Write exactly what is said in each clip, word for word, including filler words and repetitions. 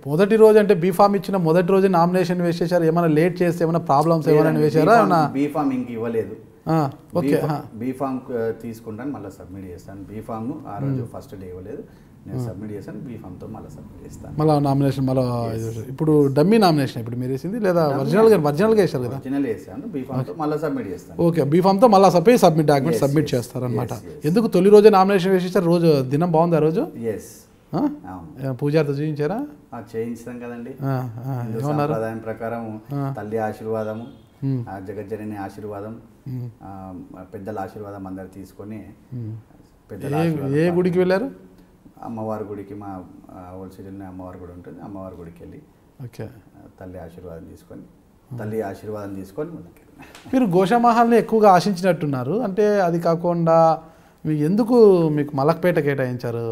మొదటి రోజు అంటే బీఫామ్ ఇచ్చిన మొదటి రోజు నామినేషన్ వేసేసారు, ఏమైనా లేట్ చేస్తే ఏమైనా ప్రాబ్లమ్స్ ఏమైనా వేసారా? బీఫామ్ ఇంక ఇవ్వలేదు. ఓకే, బీఫామ్ తీసుకుంటాను మళ్ళీ సబ్మిట్ చేస్తాను. బీఫామ్ ఆ రోజు ఫస్ట్ డే ఇవ్వలేదు, నేను సబ్మిట్ చేస్తాను. బీఫామ్తో మళ్ళీ సబ్మిట్ చేస్తాను. మళ్ళీ నామినేషన్ మళ్ళీ ఇప్పుడు డమ్మీ నామినేషన్ ఇప్పుడు మీరు వేసింది లేదా ఒరిజినల్గా ఒరిజినల్గా వేసారు కదా? ఒరిజినల్ వేసాను, బీఫామ్తో మళ్ళీ సబ్మిట్ చేస్తాను. ఓకే, బీఫామ్తో మళ్ళీ సబ్మిట్ సబ్మిట్ డాక్యుమెంట్ సబ్మిట్ చేస్తారనమాట. ఎందుకు తొలి రోజే నామినేషన్ వేసేసారు? రోజు దినం బాగుంది ఆ రోజు? ఎస్, పూజారితో చూపించారా? చేయించాం కదండి. సాంప్రదాయం ప్రకారం తల్లి ఆశీర్వాదము, జగజ్జనని ఆశీర్వాదం, పెద్దల ఆశీర్వాదం అందరు తీసుకొని పెద్దల ఏ గుడికి వెళ్ళారు? అమ్మవారి గుడికి, మా ఓల్డ్ సిటీలోనే అమ్మవారి గుడి ఉంటుంది, అమ్మవారి గుడికి వెళ్ళి ఓకే తల్లి ఆశీర్వాదం తీసుకొని తల్లి ఆశీర్వాదం తీసుకొని మీరు గోషామహల్ని ఎక్కువగా ఆశించినట్టున్నారు. అంటే అది కాకుండా మీకు ఎందుకు మీకు మలక్పేట కేటాయించారు?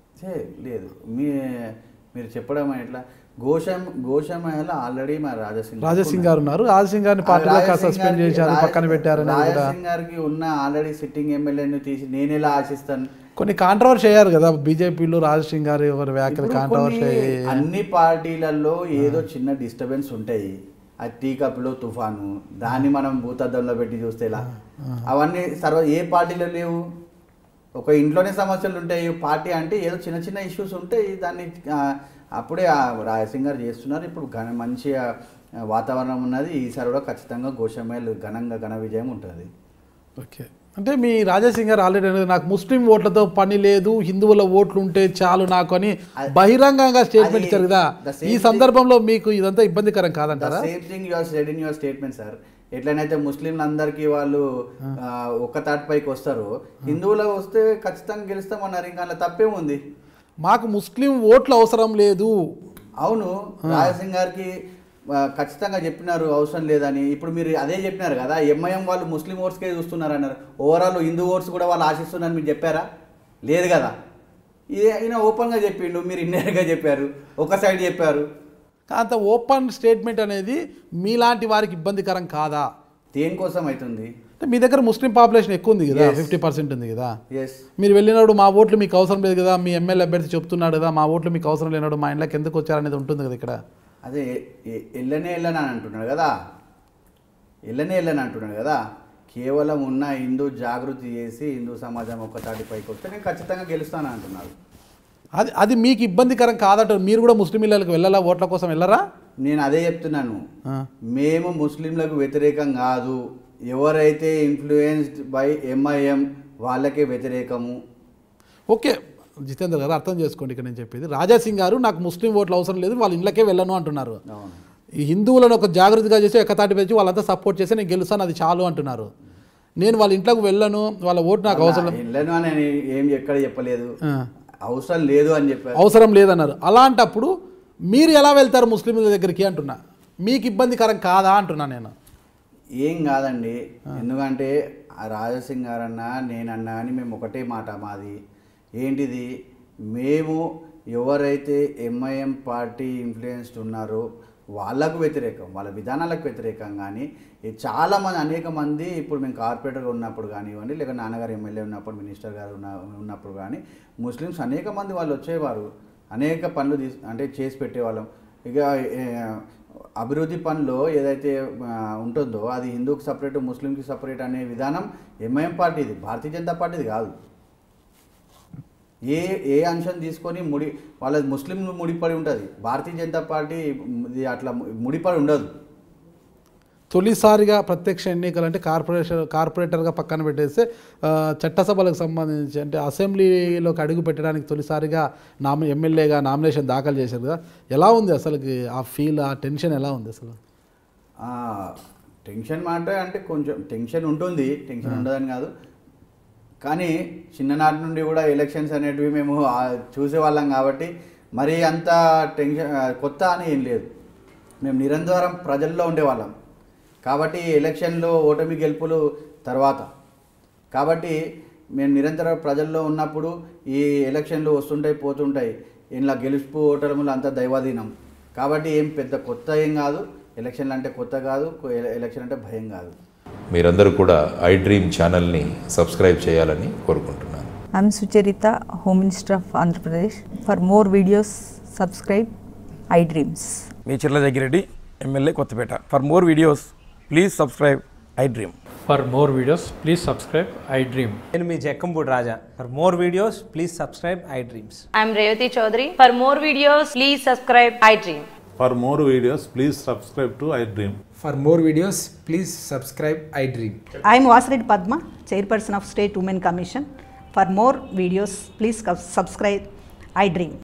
లేదు, మీ మీరు చెప్పడం ఎట్లా? గోషం గోషామహల్ ఆల్రెడీ మా రాజసింగ్ రాజసింగ్ గారు ఉన్నారు, రాజసింగ్ గారిని పార్టీలో సస్పెండ్ చేశారు, పక్కన పెట్టారు. రాజసింగ్ గారికి ఉన్న ఆల్రెడీ సిట్టింగ్ ఎమ్మెల్యేని తీసి నేను ఎలా ఆశిస్తాను? కొన్ని కాంట్రవర్సీ అయ్యారు కదా బీజేపీలో, రాజసింగ్ గారు ఎవరి వ్యాఖ్యలు కాంట్రవర్సీ. అన్ని పార్టీలలో ఏదో చిన్న డిస్టర్బెన్స్ ఉంటాయి. అది టీ కప్లో తుఫాను, దాన్ని మనం భూతద్దంలో పెట్టి చూస్తే ఎలా? అవన్నీ సర్వ ఏ పార్టీలో లేవు. ఒక ఇంట్లోనే సమస్యలు ఉంటాయి. పార్టీ అంటే ఏదో చిన్న చిన్న ఇష్యూస్ ఉంటాయి, దాన్ని అప్పుడే రాజసింగ్ గారు చేస్తున్నారు. ఇప్పుడు ఘన మంచి వాతావరణం ఉన్నది. ఈసారి కూడా ఖచ్చితంగా గోషామహల్ ఘనంగా ఘన విజయం ఉంటుంది. ఓకే, అంటే మీ రాజసింగ్ గారు ఆల్రెడీ నాకు ముస్లిం ఓట్లతో పని లేదు, హిందువుల ఓట్లు ఉంటే చాలు నాకు అని బహిరంగంగా స్టేట్మెంట్ ఇచ్చారు కదా. ఈ సందర్భంలో మీకు ఇదంతా ఇబ్బందికరం కాదంటారా? Same thing you are said in your statement sir. ఎట్లనైతే ముస్లింలందరికీ వాళ్ళు ఒక్క తాటి పైకి వస్తారు, హిందువులు వస్తే ఖచ్చితంగా గెలుస్తామన్నారు. ఇంకా అలా తప్పేముంది? మాకు ముస్లిం ఓట్లు అవసరం లేదు. అవును, రాజసింగ్ గారికి ఖచ్చితంగా చెప్పినారు అవసరం లేదని. ఇప్పుడు మీరు అదే చెప్పినారు కదా, ఎంఐఎం వాళ్ళు ముస్లిం ఓట్స్కే చూస్తున్నారు అన్నారు. ఓవరాల్ హిందూ ఓట్స్ కూడా వాళ్ళు ఆశిస్తున్నారు మీరు చెప్పారా? లేదు కదా. ఇదే అయినా ఓపెన్గా చెప్పిండు, మీరు ఇన్నర్గా చెప్పారు, ఒక సైడ్ చెప్పారు. అంత ఓపెన్ స్టేట్మెంట్ అనేది మీలాంటి వారికి ఇబ్బందికరం కాదా? దేనికోసం అవుతుంది? మీ దగ్గర ముస్లిం పాపులేషన్ ఎక్కువ ఉంది కదా, ఫిఫ్టీ పర్సెంట్ ఉంది కదా. ఎస్, మీరు వెళ్ళినాడు మా ఓట్లు మీకు అవసరం లేదు కదా, మీ ఎమ్మెల్యే అభ్యర్థి చెప్తున్నాడు కదా మా ఓట్లు మీకు అవసరం లేనాడు, మా ఇంట్లోకి ఎందుకు వచ్చారనేది ఉంటుంది కదా ఇక్కడ. అదే ఎల్లనే వెళ్ళని అని అంటున్నాడు కదా, ఎల్లనే వెళ్ళని అంటున్నాడు కదా. కేవలం ఉన్న హిందూ జాగృతి చేసి హిందూ సమాజం ఒక్క తాటిపైకి వస్తే నేను ఖచ్చితంగా గెలుస్తాను అంటున్నారు. అది అది మీకు ఇబ్బందికరం కాదట? మీరు కూడా ముస్లిం ఇళ్ళకి వెళ్ళాలా, ఓట్ల కోసం వెళ్ళరా? నేను అదే చెప్తున్నాను, మేము ముస్లింలకు వ్యతిరేకం కాదు. ఎవరైతే ఇన్ఫ్లుయెన్స్డ్ బై ఎంఐఎం వాళ్ళకే వ్యతిరేకము. ఓకే జితేంద్ర గారు అర్థం చేసుకోండి, ఇక్కడ నేను చెప్పేది రాజాసింగ్ గారు నాకు ముస్లిం ఓట్లు అవసరం లేదు, వాళ్ళ ఇళ్ళకే వెళ్ళను అంటున్నారు. ఈ హిందువులను ఒక జాగ్రత్తగా చేసి ఎక్కతాటి పెంచి వాళ్ళంతా సపోర్ట్ చేసి నేను గెలుస్తాను అది చాలు అంటున్నారు. నేను వాళ్ళ ఇంట్లోకి వెళ్ళను, వాళ్ళ ఓటు నాకు అవసరం వెళ్ళను అని ఏం ఎక్కడ చెప్పలేదు, అవసరం లేదు అని చెప్పారు. అవసరం లేదన్నారు. అలాంటప్పుడు మీరు ఎలా వెళ్తారు ముస్లింల దగ్గరికి అంటున్నా? మీకు ఇబ్బందికరం కాదా అంటున్నా నేను. ఏం కాదండి, ఎందుకంటే రాజసింగ్ గారన్నా నేనన్నా అని మేము ఒకటే మాట మాది ఏంటిది, మేము ఎవరైతే ఎంఐఎం పార్టీ ఇన్ఫ్లుయెన్స్డ్ ఉన్నారో వాళ్ళకు వ్యతిరేకం, వాళ్ళ విధానాలకు వ్యతిరేకం. కానీ చాలామంది అనేక మంది ఇప్పుడు మేము కార్పొరేటర్గా ఉన్నప్పుడు కానివ్వండి, లేక నాన్నగారు ఎమ్మెల్యే ఉన్నప్పుడు మినిస్టర్ గారు ఉన్న ఉన్నప్పుడు కానీ ముస్లిమ్స్ అనేక మంది వాళ్ళు వచ్చేవారు, అనేక పనులు తీసు అంటే చేసి పెట్టేవాళ్ళం. ఇక అభివృద్ధి పనిలో ఏదైతే ఉంటుందో అది హిందూకి సపరేట్ ముస్లింకి సపరేట్ అనే విధానం ఎంఐఎం పార్టీది, భారతీయ జనతా పార్టీది కాదు. ఏ ఏ అంశం తీసుకొని ముడి వాళ్ళ ముస్లిం ముడిపడి ఉంటుంది, భారతీయ జనతా పార్టీ అట్లా ముడిపడి ఉండదు. తొలిసారిగా ప్రత్యక్ష ఎన్నికలు అంటే కార్పొరేషన్ కార్పొరేటర్గా పక్కన పెట్టేస్తే చట్టసభలకు సంబంధించి అంటే అసెంబ్లీలోకి అడుగు పెట్టడానికి తొలిసారిగా నామి ఎమ్మెల్యేగా నామినేషన్ దాఖలు చేశారు కదా, ఎలా ఉంది అసలుకి ఆ ఫీల్, ఆ టెన్షన్ ఎలా ఉంది అసలు? టెన్షన్ మాట అంటే కొంచెం టెన్షన్ ఉంటుంది, టెన్షన్ ఉండదని కాదు. కానీ చిన్ననాటి నుండి కూడా ఎలక్షన్స్ అనేటివి మేము చూసేవాళ్ళం కాబట్టి మరీ అంత టెన్షన్ కొత్త అని ఏం లేదు. మేము నిరంతరం ప్రజల్లో ఉండేవాళ్ళం కాబట్టి ఎలక్షన్లో ఓటమి గెలుపులు తర్వాత కాబట్టి మేము నిరంతరం ప్రజల్లో ఉన్నప్పుడు ఈ ఎలక్షన్లు వస్తుంటాయి పోతుంటాయి, ఇలా గెలుపు ఓటములు అంతా దైవాధీనం కాబట్టి ఏం పెద్ద కొత్త ఏం కాదు. ఎలక్షన్లు అంటే కొత్త కాదు, ఎలక్షన్ అంటే భయం కాదు. మీరందరూ కూడా ఐ డ్రీమ్ ఛానల్ని సబ్స్క్రైబ్ చేయాలని కోరుకుంటున్నాను. I'm Sucharita, home minister of Andhra Pradesh. For more videos subscribe I dreams. మీ Chirla Jaggireddy, MLA Kothapeta. For more videos please subscribe I dream. For more videos please subscribe I dream. నేను మీ Jakkampudi Raja. For more videos please subscribe I dreams. I'm Revathi Chowdary. For more videos please subscribe I dream. For more videos, please subscribe to iDream. For more videos, please subscribe iDream. I am Vasireddy Padma, Chairperson of State Women Commission. For more videos, please subscribe I Dream.